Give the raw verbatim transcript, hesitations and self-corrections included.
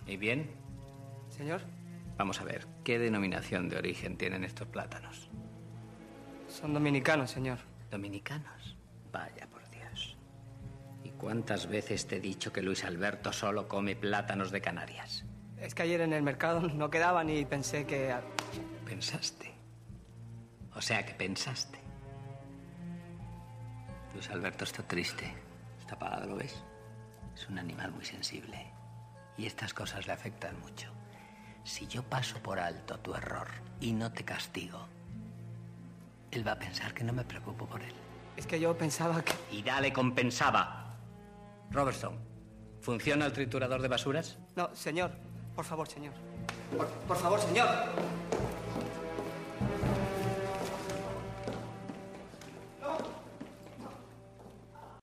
¿Y bien? Señor. Vamos a ver, ¿qué denominación de origen tienen estos plátanos? Son dominicanos, señor. ¿Dominicanos? Vaya por Dios. ¿Y cuántas veces te he dicho que Luis Alberto solo come plátanos de Canarias? Es que ayer en el mercado no quedaban y pensé que... ¿Pensaste? O sea que pensaste. Luis Alberto está triste. Está apagado, ¿lo ves? Es un animal muy sensible. Y estas cosas le afectan mucho. Si yo paso por alto tu error y no te castigo, él va a pensar que no me preocupo por él. Es que yo pensaba que... Y dale con pensaba. Robertson, ¿funciona el triturador de basuras? No, señor. Por favor, señor. Por, por favor, señor.